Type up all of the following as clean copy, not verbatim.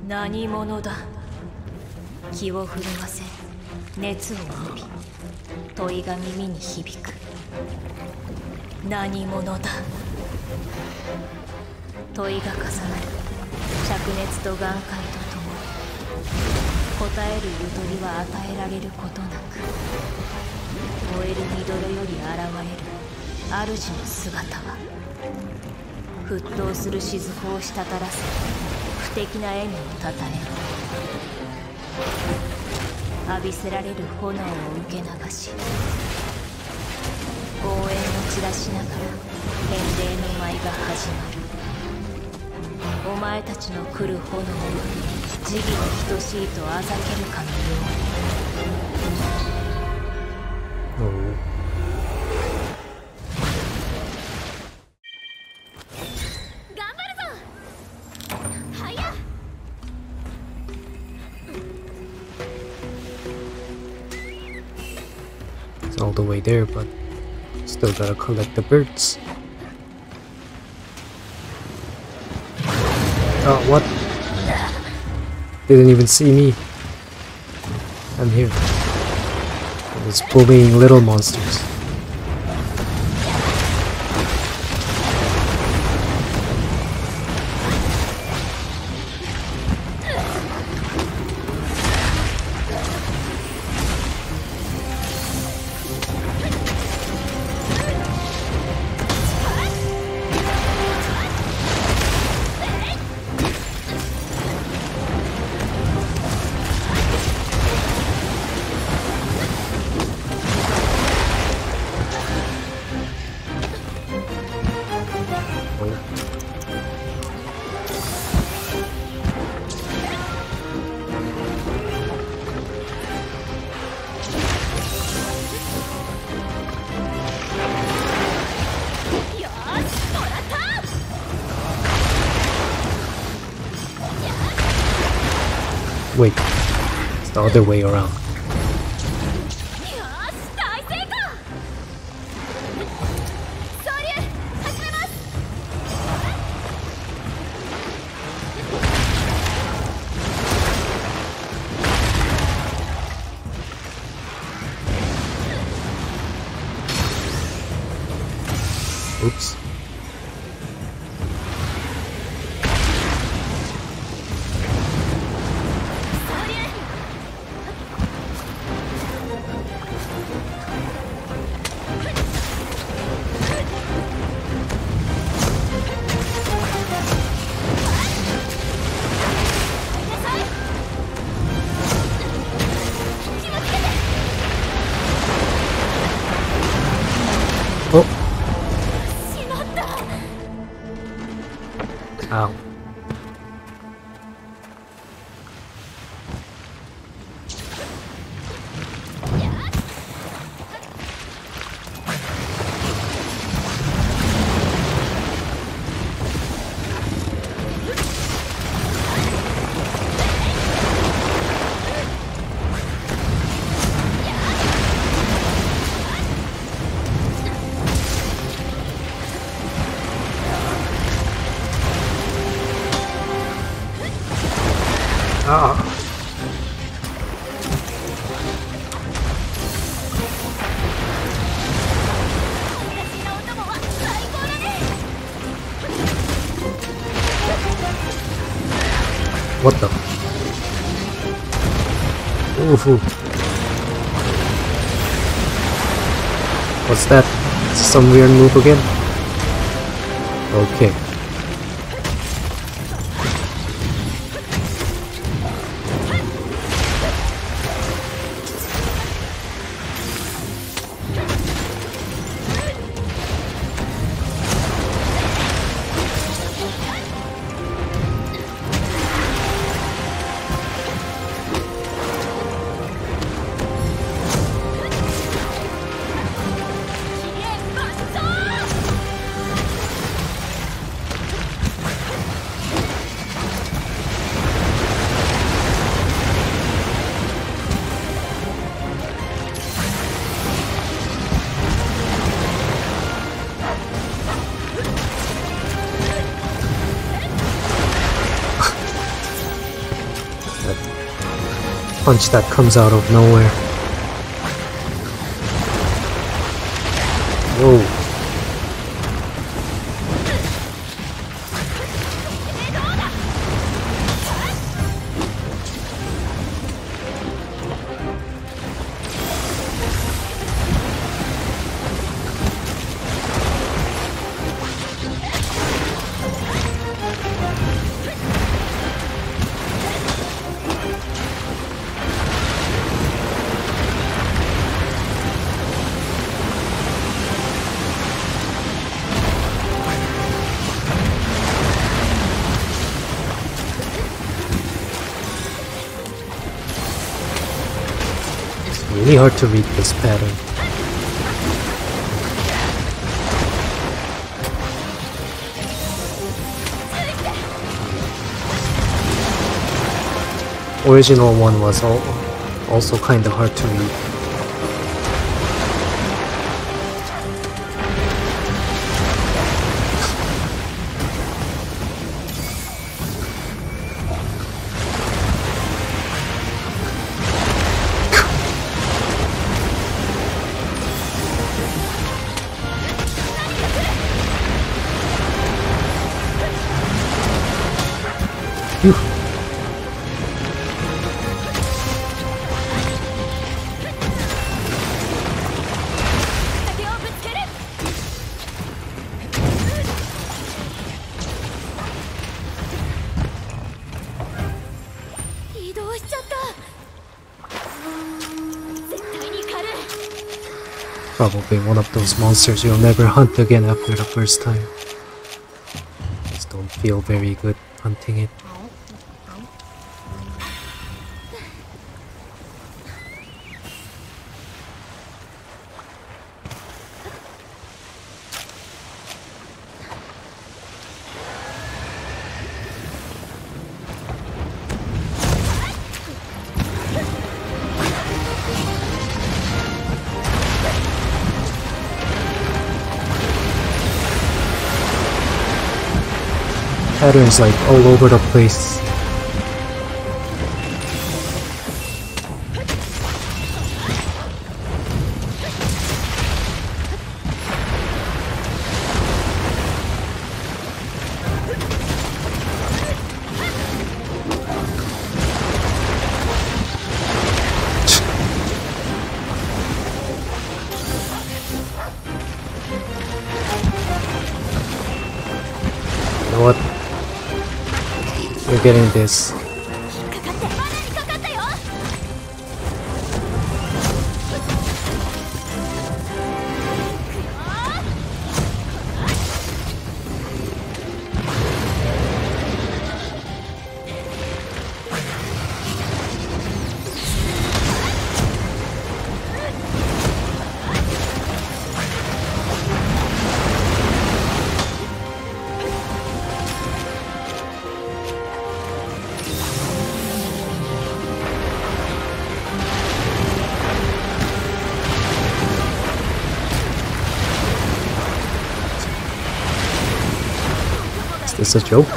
何者だ。気を震わせ熱を帯び問いが耳に響く。何者だ。問いが重なる。灼熱と眼界とともに答えるゆとりは与えられることなく、燃える御泥より現れる主の姿は、沸騰する雫を滴らせ不敵な笑みをたたえる。浴びせられる炎を受け流し、応援を散らしながら返礼の舞が始まる。お前たちの来る炎は時期に等しいとあざけるかのように。 頑張るぞ。はや。 It's all the way there, but still gotta collect the birds. Oh, what? Didn't even see me. I'm here. It's bullying little monsters. Wait, it's the other way around. Oops. Oh. Ow. Ah. What the? Ooh. What's that? Some weird move again? Okay. punch that comes out of nowhere. Whoa. Really hard to read this pattern. Original one was also kinda hard to read. Phew. 手をぶつける。移動しちゃった。絶対に狩る。 Probably one of those monsters you'll never hunt again after the first time. Just don't feel very good hunting it. Patterns like all over the place. You know what? You're getting this. 引っかかって。罠にかかったよ。 Is this a joke?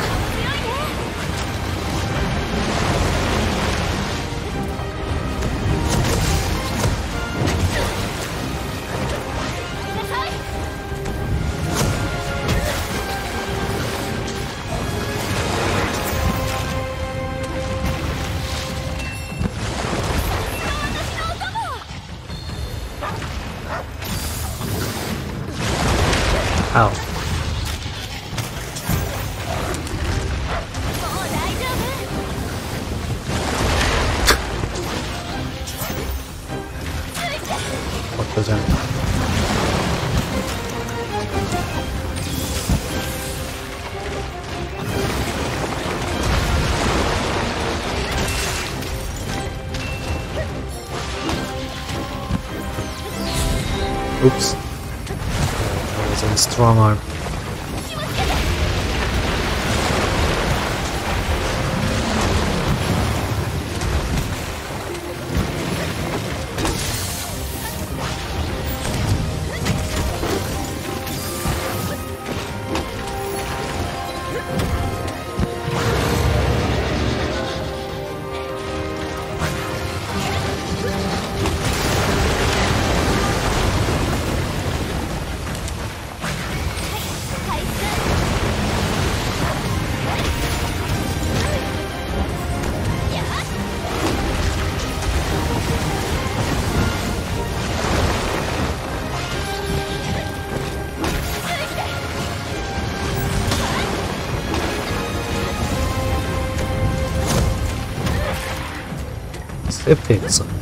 Ow. もう大丈夫。 What the jump? Oops. That was a strong arm. epic something.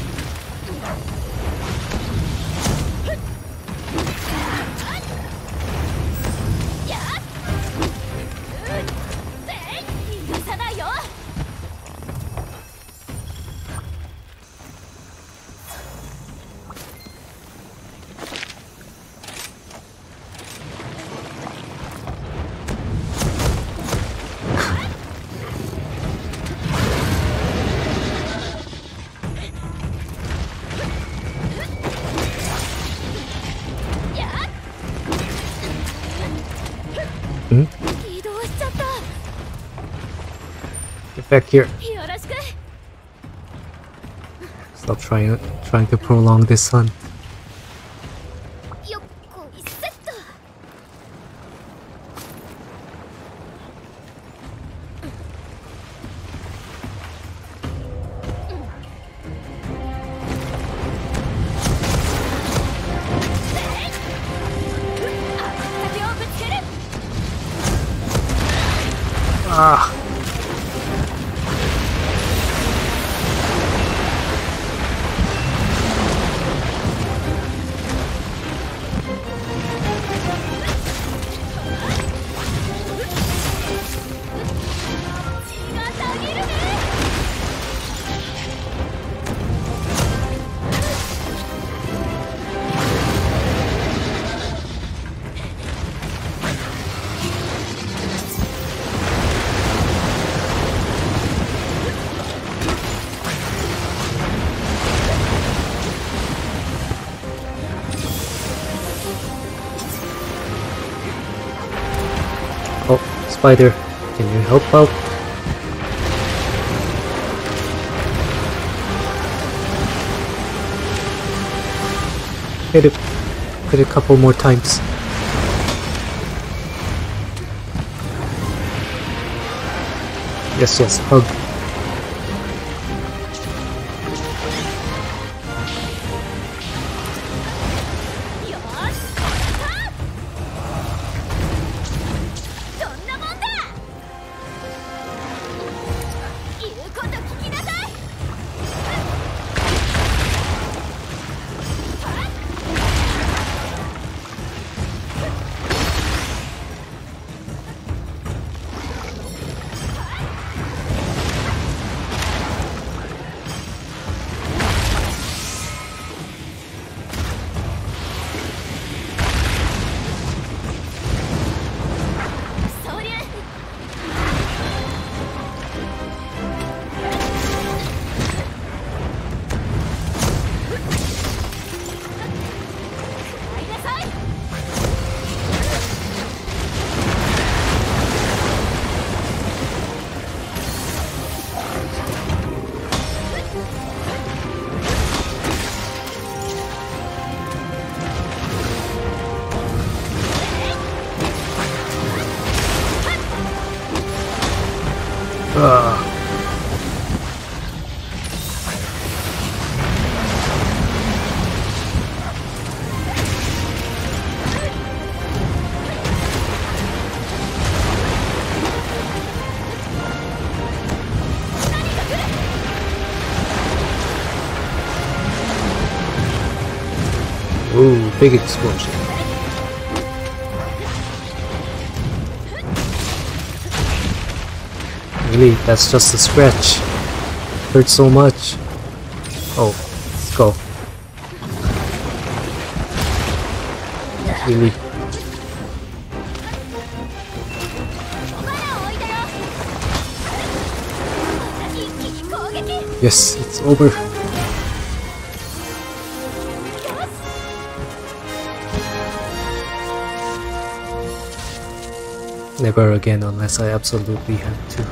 Get back here. Stop trying to prolong this hunt. Ah. Spider, can you help out? Hit it a couple more times. Yes, hug. Ooh, big explosion. Really, that's just a scratch. Hurts so much. Oh, let's go. Really. Yes, it's over. Never again unless I absolutely have to.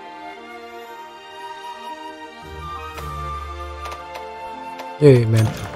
Hey man.